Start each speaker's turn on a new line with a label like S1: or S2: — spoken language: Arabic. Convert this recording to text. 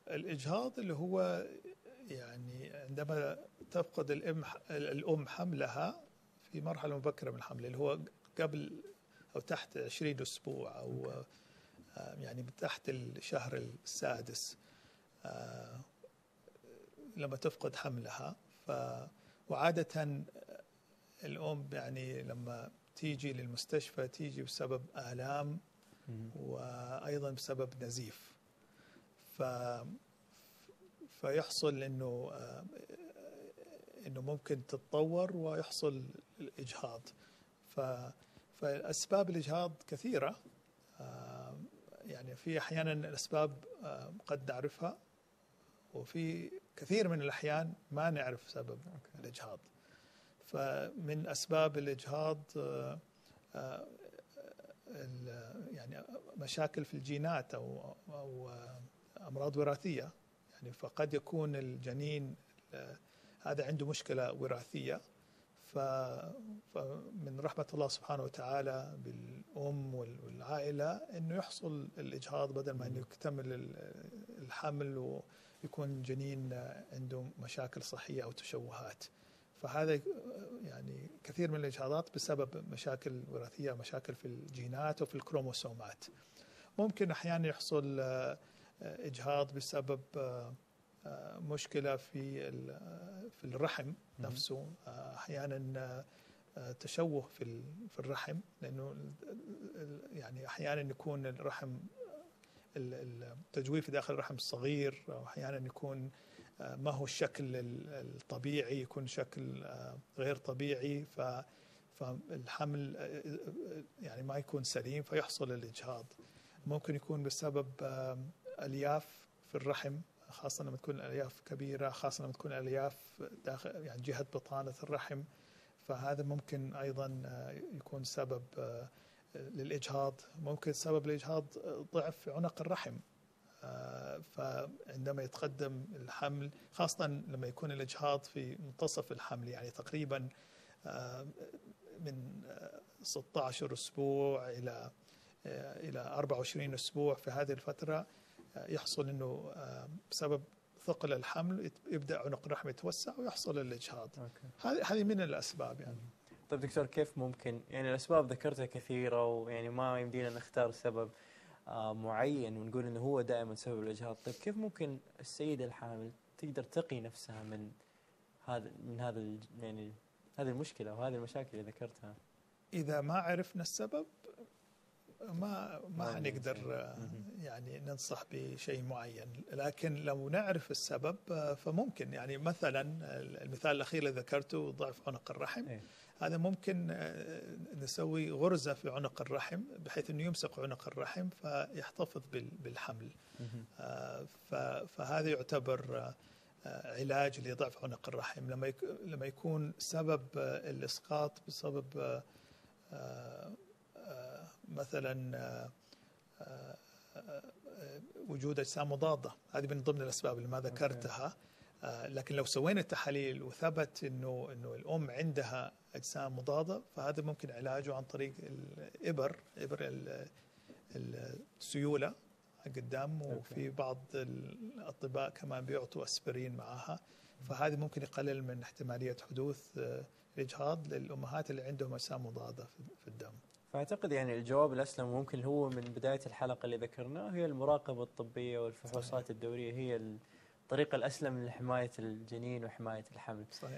S1: الإجهاض اللي هو يعني عندما تفقد الأم حملها في مرحلة مبكرة من الحمل، اللي هو قبل أو تحت 20 أسبوع، أو يعني تحت الشهر السادس، لما تفقد حملها. وعادة الأم يعني لما تيجي للمستشفى تيجي بسبب آلام وأيضا بسبب نزيف، فيحصل إنه ممكن تتطور ويحصل الإجهاض. فأسباب الإجهاض كثيرة، يعني في أحيانا الأسباب قد نعرفها، وفي كثير من الأحيان ما نعرف سبب الإجهاض. فمن أسباب الإجهاض يعني مشاكل في الجينات أو أمراض وراثية، يعني فقد يكون الجنين هذا عنده مشكلة وراثية، فمن رحمة الله سبحانه وتعالى بالأم والعائلة إنه يحصل الإجهاض بدل ما إنه يكتمل الحمل ويكون جنين عنده مشاكل صحية أو تشوهات. فهذا يعني كثير من الإجهاضات بسبب مشاكل وراثية، مشاكل في الجينات وفي الكروموسومات. ممكن أحيانا يحصل إجهاض بسبب مشكلة في الرحم نفسه، أحيانا تشوه في الرحم، لأنه يعني أحيانا يكون الرحم التجويف داخل الرحم صغير، أو أحيانا يكون ما هو الشكل الطبيعي، يكون شكل غير طبيعي، فالحمل يعني ما يكون سليم فيحصل الإجهاض. ممكن يكون بسبب ألياف في الرحم، خاصة لما تكون الألياف كبيرة، خاصة لما تكون الألياف داخل يعني جهة بطانة الرحم، فهذا ممكن أيضا يكون سبب للإجهاض. ممكن سبب الإجهاض ضعف في عنق الرحم، فعندما يتقدم الحمل، خاصة لما يكون الإجهاض في منتصف الحمل، يعني تقريبا من 16 أسبوع إلى 24 أسبوع، في هذه الفترة يحصل إنه بسبب ثقل الحمل يبدأ عنق الرحم يتوسع ويحصل الإجهاض. هذه من الأسباب يعني.
S2: طيب دكتور، كيف ممكن يعني الأسباب ذكرتها كثيرة، ويعني ما يمدينا نختار سبب معين ونقول إنه هو دائما سبب الإجهاض. طيب كيف ممكن السيدة الحامل تقدر تقي نفسها من هذا يعني هذه المشكلة وهذه المشاكل اللي ذكرتها؟
S1: إذا ما عرفنا السبب ما حنقدر يعني ننصح بشيء معين، لكن لو نعرف السبب فممكن، يعني مثلا المثال الأخير اللي ذكرته ضعف عنق الرحم، هذا ممكن نسوي غرزة في عنق الرحم بحيث أنه يمسك عنق الرحم فيحتفظ بالحمل. فهذا يعتبر علاج لضعف عنق الرحم لما يكون سبب الإسقاط بسبب مثلا وجود أجسام مضادة. هذه من ضمن الأسباب اللي ما ذكرتها. لكن لو سوينا التحاليل وثبت إنه الأم عندها أجسام مضادة، فهذا ممكن علاجه عن طريق إبر السيولة حق الدم، وفي بعض الأطباء كمان بيعطوا أسبرين معها، فهذه ممكن يقلل من احتمالية حدوث الإجهاض للأمهات اللي عندهم أجسام مضادة في الدم.
S2: فأعتقد يعني الجواب الأسلم ممكن هو من بداية الحلقة اللي ذكرناه، هي المراقبة الطبية والفحوصات الدورية هي الطريقة الأسلم لحماية الجنين وحماية الحمل.
S1: صحيح.